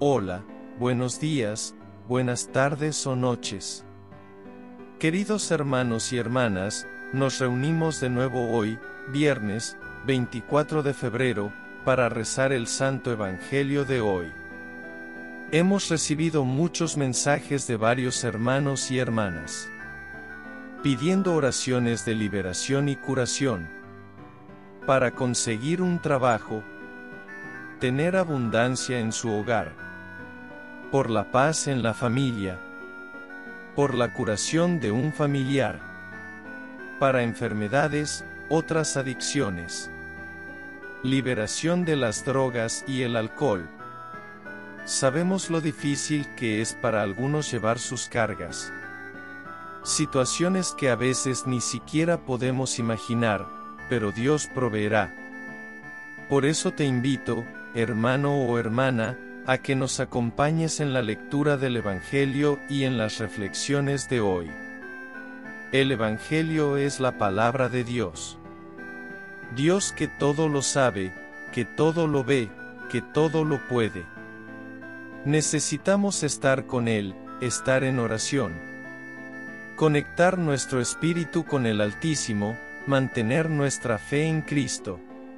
Hola, buenos días, buenas tardes o noches. Queridos hermanos y hermanas, nos reunimos de nuevo hoy, viernes, 24 de febrero, para rezar el Santo Evangelio de hoy. Hemos recibido muchos mensajes de varios hermanos y hermanas, pidiendo oraciones de liberación y curación, para conseguir un trabajo, tener abundancia en su hogar, por la paz en la familia, por la curación de un familiar, para enfermedades, otras adicciones, liberación de las drogas y el alcohol. Sabemos lo difícil que es para algunos llevar sus cargas, situaciones que a veces ni siquiera podemos imaginar, pero Dios proveerá. Por eso te invito, hermano o hermana, a que nos acompañes en la lectura del Evangelio y en las reflexiones de hoy. El Evangelio es la palabra de Dios. Dios que todo lo sabe, que todo lo ve, que todo lo puede. Necesitamos estar con Él, estar en oración, conectar nuestro espíritu con el Altísimo, mantener nuestra fe en Cristo,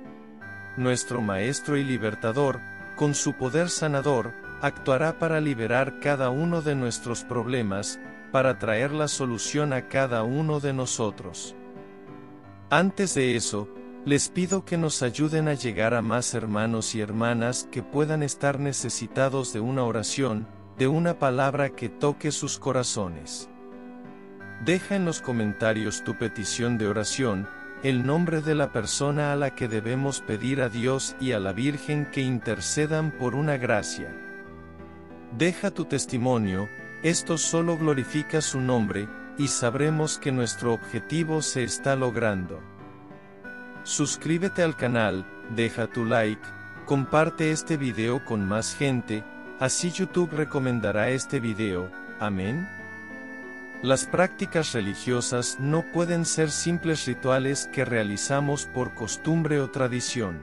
nuestro Maestro y Libertador. Con su poder sanador, actuará para liberar cada uno de nuestros problemas, para traer la solución a cada uno de nosotros. Antes de eso, les pido que nos ayuden a llegar a más hermanos y hermanas que puedan estar necesitados de una oración, de una palabra que toque sus corazones. Deja en los comentarios tu petición de oración, el nombre de la persona a la que debemos pedir a Dios y a la Virgen que intercedan por una gracia. Deja tu testimonio, esto solo glorifica su nombre, y sabremos que nuestro objetivo se está logrando. Suscríbete al canal, deja tu like, comparte este video con más gente, así YouTube recomendará este video, amén. Las prácticas religiosas no pueden ser simples rituales que realizamos por costumbre o tradición.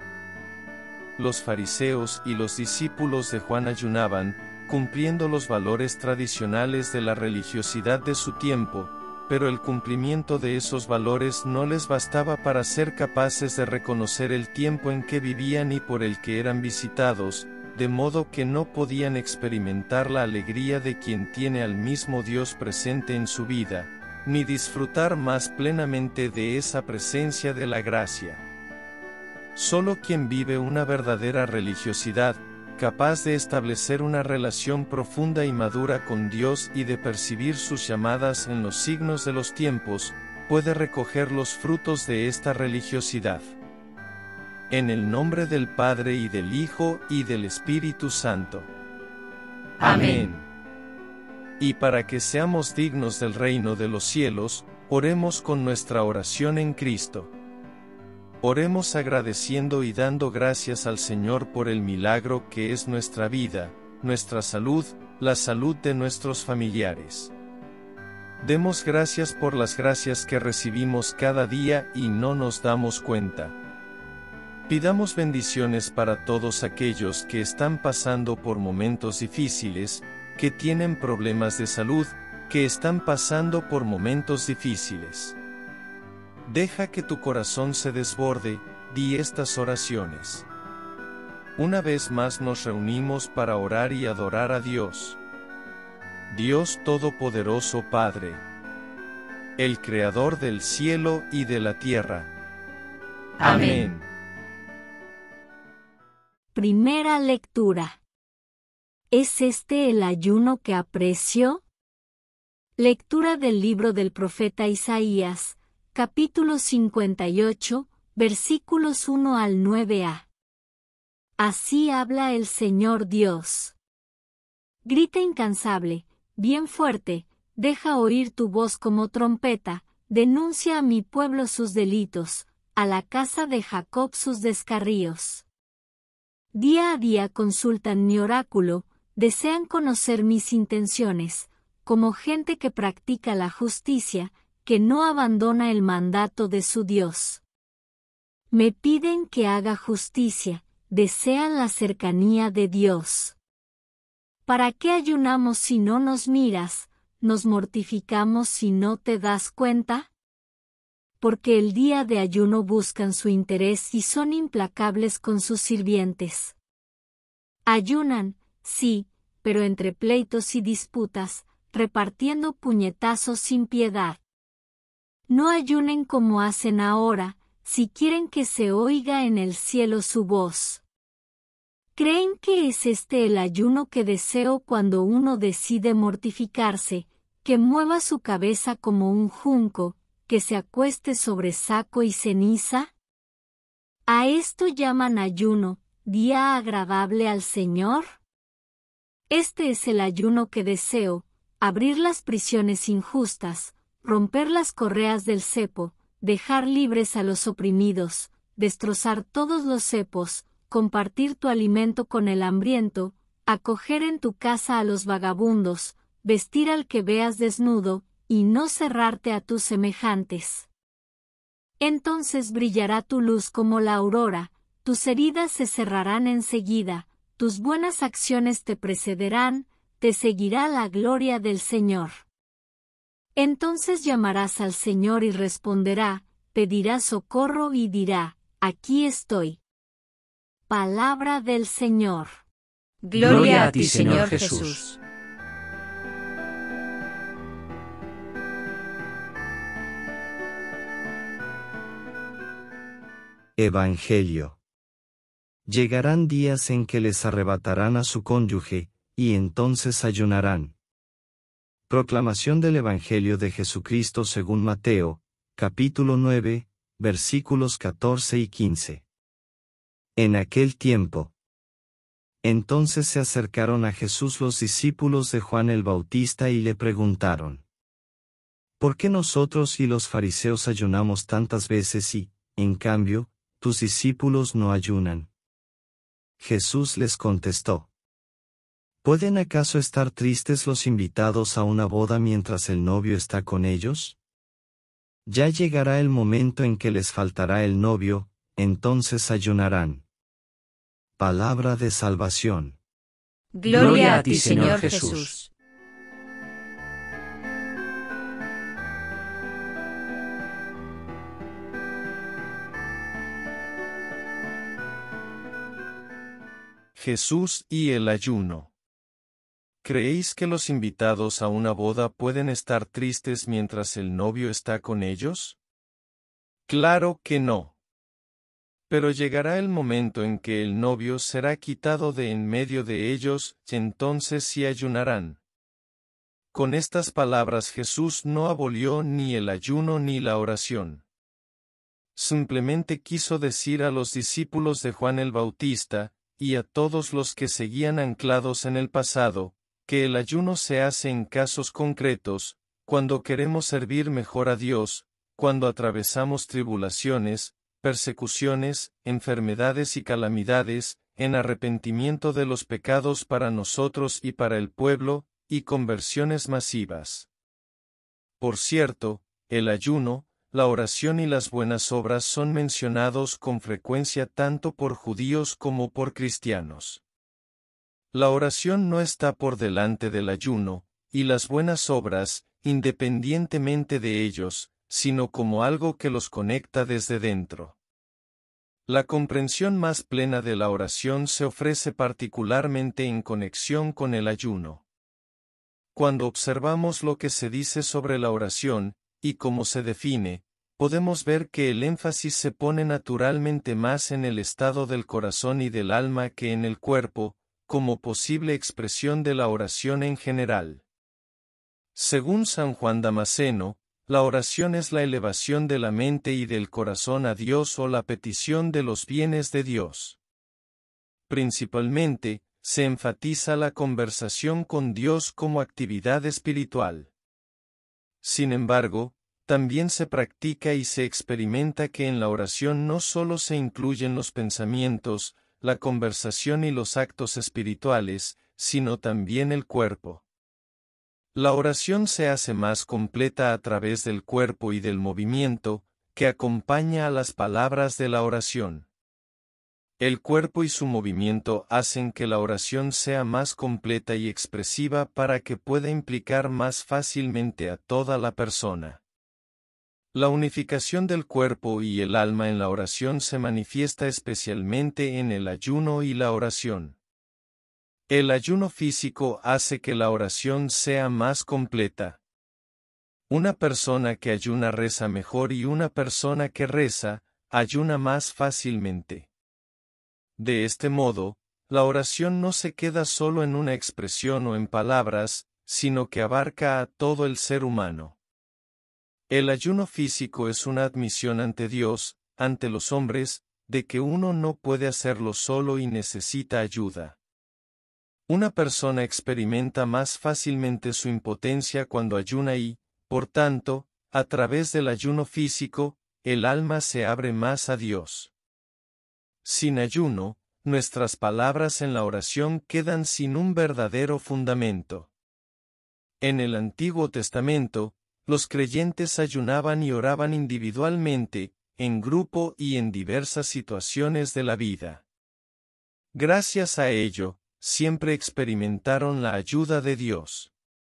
Los fariseos y los discípulos de Juan ayunaban, cumpliendo los valores tradicionales de la religiosidad de su tiempo, pero el cumplimiento de esos valores no les bastaba para ser capaces de reconocer el tiempo en que vivían y por el que eran visitados, de modo que no podían experimentar la alegría de quien tiene al mismo Dios presente en su vida, ni disfrutar más plenamente de esa presencia de la gracia. Solo quien vive una verdadera religiosidad, capaz de establecer una relación profunda y madura con Dios y de percibir sus llamadas en los signos de los tiempos, puede recoger los frutos de esta religiosidad. En el nombre del Padre y del Hijo y del Espíritu Santo. Amén. Y para que seamos dignos del reino de los cielos, oremos con nuestra oración en Cristo. Oremos agradeciendo y dando gracias al Señor por el milagro que es nuestra vida, nuestra salud, la salud de nuestros familiares. Demos gracias por las gracias que recibimos cada día y no nos damos cuenta. Pidamos bendiciones para todos aquellos que están pasando por momentos difíciles, que tienen problemas de salud, que están pasando por momentos difíciles. Deja que tu corazón se desborde, di estas oraciones. Una vez más nos reunimos para orar y adorar a Dios. Dios Todopoderoso Padre, el Creador del cielo y de la tierra. Amén. Primera lectura. ¿Es este el ayuno que aprecio? Lectura del libro del profeta Isaías, capítulo 58, versículos 1 al 9a. Así habla el Señor Dios. Grita incansable, bien fuerte, deja oír tu voz como trompeta, denuncia a mi pueblo sus delitos, a la casa de Jacob sus descarríos. Día a día consultan mi oráculo, desean conocer mis intenciones, como gente que practica la justicia, que no abandona el mandato de su Dios. Me piden que haga justicia, desean la cercanía de Dios. ¿Para qué ayunamos si no nos miras? ¿Nos mortificamos si no te das cuenta? Porque el día de ayuno buscan su interés y son implacables con sus sirvientes. Ayunan, sí, pero entre pleitos y disputas, repartiendo puñetazos sin piedad. No ayunen como hacen ahora, si quieren que se oiga en el cielo su voz. ¿Creen que es este el ayuno que deseo cuando uno decide mortificarse, que mueva su cabeza como un junco, que se acueste sobre saco y ceniza? ¿A esto llaman ayuno, día agradable al Señor? Este es el ayuno que deseo: abrir las prisiones injustas, romper las correas del cepo, dejar libres a los oprimidos, destrozar todos los cepos, compartir tu alimento con el hambriento, acoger en tu casa a los vagabundos, vestir al que veas desnudo, y no cerrarte a tus semejantes. Entonces brillará tu luz como la aurora, tus heridas se cerrarán enseguida, tus buenas acciones te precederán, te seguirá la gloria del Señor. Entonces llamarás al Señor y responderá, pedirás socorro y dirá, aquí estoy. Palabra del Señor. Gloria a ti, Señor Jesús. Evangelio. Llegarán días en que les arrebatarán a su cónyuge, y entonces ayunarán. Proclamación del Evangelio de Jesucristo según Mateo, capítulo 9, versículos 14 y 15. En aquel tiempo. Entonces se acercaron a Jesús los discípulos de Juan el Bautista y le preguntaron: ¿por qué nosotros y los fariseos ayunamos tantas veces y, en cambio, tus discípulos no ayunan? Jesús les contestó: ¿pueden acaso estar tristes los invitados a una boda mientras el novio está con ellos? Ya llegará el momento en que les faltará el novio, entonces ayunarán. Palabra de salvación. Gloria a ti, Señor Jesús. Jesús y el ayuno. ¿Creéis que los invitados a una boda pueden estar tristes mientras el novio está con ellos? Claro que no. Pero llegará el momento en que el novio será quitado de en medio de ellos, y entonces sí ayunarán. Con estas palabras Jesús no abolió ni el ayuno ni la oración. Simplemente quiso decir a los discípulos de Juan el Bautista, y a todos los que seguían anclados en el pasado, que el ayuno se hace en casos concretos, cuando queremos servir mejor a Dios, cuando atravesamos tribulaciones, persecuciones, enfermedades y calamidades, en arrepentimiento de los pecados para nosotros y para el pueblo, y conversiones masivas. Por cierto, el ayuno, la oración y las buenas obras son mencionados con frecuencia tanto por judíos como por cristianos. La oración no está por delante del ayuno, y las buenas obras, independientemente de ellos, sino como algo que los conecta desde dentro. La comprensión más plena de la oración se ofrece particularmente en conexión con el ayuno. Cuando observamos lo que se dice sobre la oración, y cómo se define, podemos ver que el énfasis se pone naturalmente más en el estado del corazón y del alma que en el cuerpo, como posible expresión de la oración en general. Según San Juan Damasceno, la oración es la elevación de la mente y del corazón a Dios o la petición de los bienes de Dios. Principalmente, se enfatiza la conversación con Dios como actividad espiritual. Sin embargo, también se practica y se experimenta que en la oración no solo se incluyen los pensamientos, la conversación y los actos espirituales, sino también el cuerpo. La oración se hace más completa a través del cuerpo y del movimiento, que acompaña a las palabras de la oración. El cuerpo y su movimiento hacen que la oración sea más completa y expresiva para que pueda implicar más fácilmente a toda la persona. La unificación del cuerpo y el alma en la oración se manifiesta especialmente en el ayuno y la oración. El ayuno físico hace que la oración sea más completa. Una persona que ayuna reza mejor y una persona que reza, ayuna más fácilmente. De este modo, la oración no se queda solo en una expresión o en palabras, sino que abarca a todo el ser humano. El ayuno físico es una admisión ante Dios, ante los hombres, de que uno no puede hacerlo solo y necesita ayuda. Una persona experimenta más fácilmente su impotencia cuando ayuna y, por tanto, a través del ayuno físico, el alma se abre más a Dios. Sin ayuno, nuestras palabras en la oración quedan sin un verdadero fundamento. En el Antiguo Testamento, los creyentes ayunaban y oraban individualmente, en grupo y en diversas situaciones de la vida. Gracias a ello, siempre experimentaron la ayuda de Dios.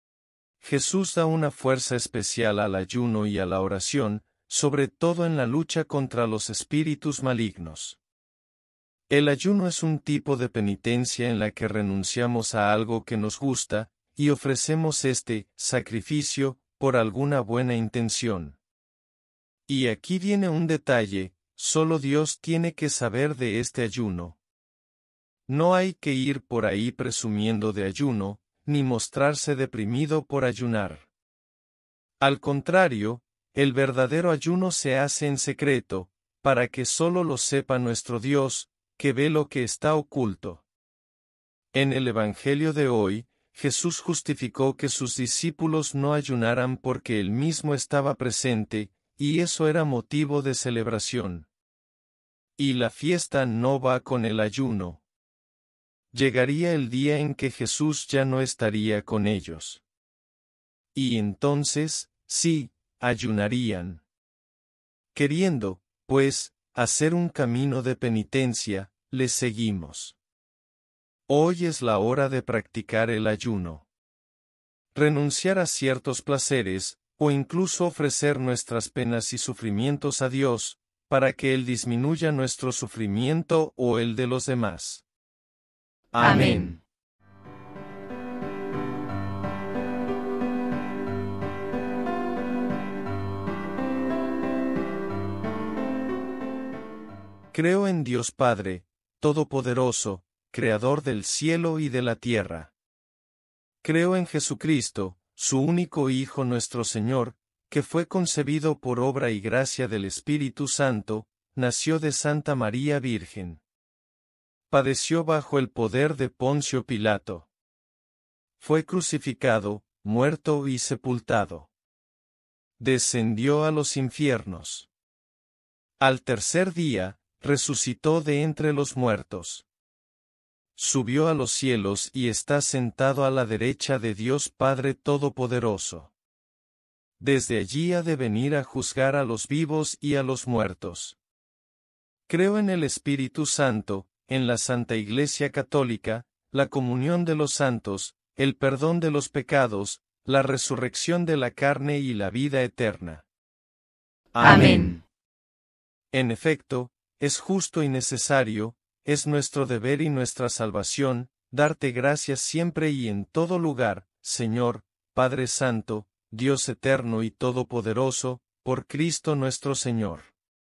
Jesús da una fuerza especial al ayuno y a la oración, sobre todo en la lucha contra los espíritus malignos. El ayuno es un tipo de penitencia en la que renunciamos a algo que nos gusta, y ofrecemos este sacrificio por alguna buena intención. Y aquí viene un detalle, solo Dios tiene que saber de este ayuno. No hay que ir por ahí presumiendo de ayuno, ni mostrarse deprimido por ayunar. Al contrario, el verdadero ayuno se hace en secreto, para que solo lo sepa nuestro Dios, que ve lo que está oculto. En el Evangelio de hoy, Jesús justificó que sus discípulos no ayunaran porque él mismo estaba presente, y eso era motivo de celebración. Y la fiesta no va con el ayuno. Llegaría el día en que Jesús ya no estaría con ellos. Y entonces, sí, ayunarían. Queriendo, pues, hacer un camino de penitencia, les seguimos. Hoy es la hora de practicar el ayuno. Renunciar a ciertos placeres, o incluso ofrecer nuestras penas y sufrimientos a Dios, para que Él disminuya nuestro sufrimiento o el de los demás. Amén. Creo en Dios Padre, Todopoderoso, Creador del cielo y de la tierra. Creo en Jesucristo, su único Hijo nuestro Señor, que fue concebido por obra y gracia del Espíritu Santo, nació de Santa María Virgen. Padeció bajo el poder de Poncio Pilato. Fue crucificado, muerto y sepultado. Descendió a los infiernos. Al tercer día, resucitó de entre los muertos. Subió a los cielos y está sentado a la derecha de Dios Padre Todopoderoso. Desde allí ha de venir a juzgar a los vivos y a los muertos. Creo en el Espíritu Santo, en la Santa Iglesia Católica, la comunión de los santos, el perdón de los pecados, la resurrección de la carne y la vida eterna. Amén. En efecto, es justo y necesario, es nuestro deber y nuestra salvación, darte gracias siempre y en todo lugar, Señor, Padre Santo, Dios eterno y todopoderoso, por Cristo nuestro Señor.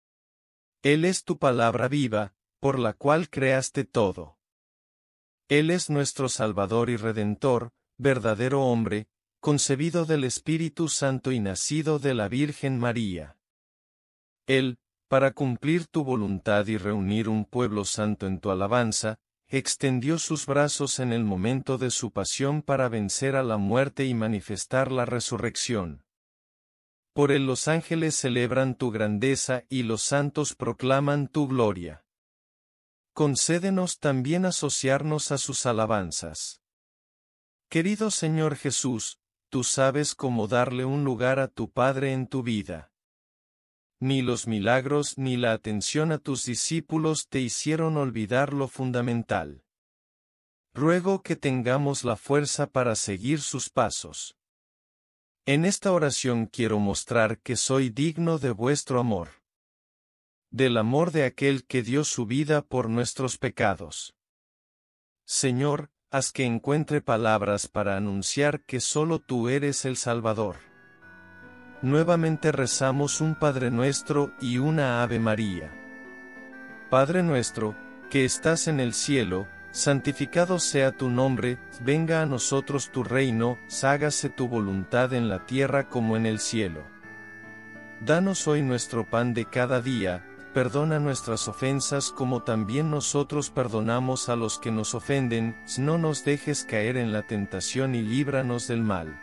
Él es tu palabra viva, por la cual creaste todo. Él es nuestro Salvador y Redentor, verdadero hombre, concebido del Espíritu Santo y nacido de la Virgen María. Él, para cumplir tu voluntad y reunir un pueblo santo en tu alabanza, extendió sus brazos en el momento de su pasión para vencer a la muerte y manifestar la resurrección. Por él los ángeles celebran tu grandeza y los santos proclaman tu gloria. Concédenos también asociarnos a sus alabanzas. Querido Señor Jesús, tú sabes cómo darle un lugar a tu Padre en tu vida. Ni los milagros ni la atención a tus discípulos te hicieron olvidar lo fundamental. Ruego que tengamos la fuerza para seguir sus pasos. En esta oración quiero mostrar que soy digno de vuestro amor. Del amor de aquel que dio su vida por nuestros pecados. Señor, haz que encuentre palabras para anunciar que solo tú eres el Salvador. Nuevamente rezamos un Padre Nuestro y una Ave María. Padre nuestro, que estás en el cielo, santificado sea tu nombre, venga a nosotros tu reino, hágase tu voluntad en la tierra como en el cielo. Danos hoy nuestro pan de cada día, perdona nuestras ofensas como también nosotros perdonamos a los que nos ofenden, no nos dejes caer en la tentación y líbranos del mal.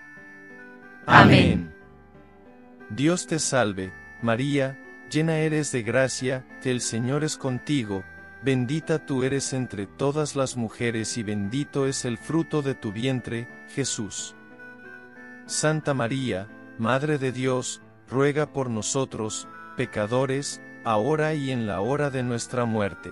Amén. Dios te salve, María, llena eres de gracia, el Señor es contigo, bendita tú eres entre todas las mujeres y bendito es el fruto de tu vientre, Jesús. Santa María, Madre de Dios, ruega por nosotros, pecadores, ahora y en la hora de nuestra muerte.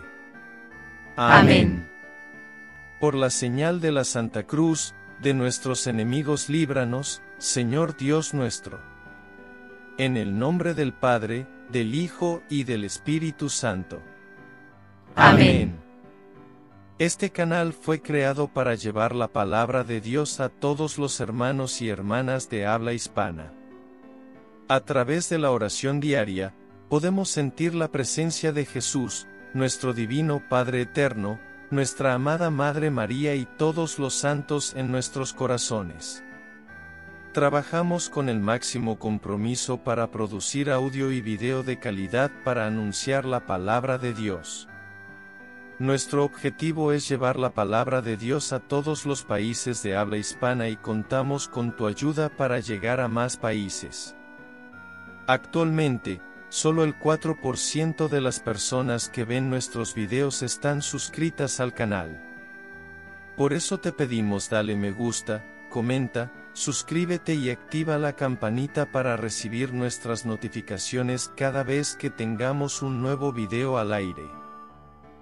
Amén. Por la señal de la Santa Cruz, de nuestros enemigos líbranos, Señor Dios nuestro. En el nombre del Padre, del Hijo y del Espíritu Santo. Amén. Este canal fue creado para llevar la palabra de Dios a todos los hermanos y hermanas de habla hispana. A través de la oración diaria, podemos sentir la presencia de Jesús, nuestro divino Padre eterno, nuestra amada Madre María y todos los santos en nuestros corazones. Trabajamos con el máximo compromiso para producir audio y video de calidad para anunciar la palabra de Dios. Nuestro objetivo es llevar la palabra de Dios a todos los países de habla hispana y contamos con tu ayuda para llegar a más países. Actualmente, solo el 4% de las personas que ven nuestros videos están suscritas al canal. Por eso te pedimos dale me gusta, comenta, suscríbete y activa la campanita para recibir nuestras notificaciones cada vez que tengamos un nuevo video al aire.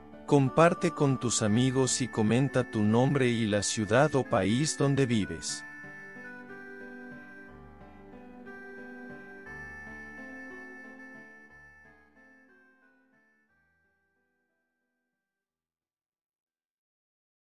Comparte con tus amigos y comenta tu nombre y la ciudad o país donde vives.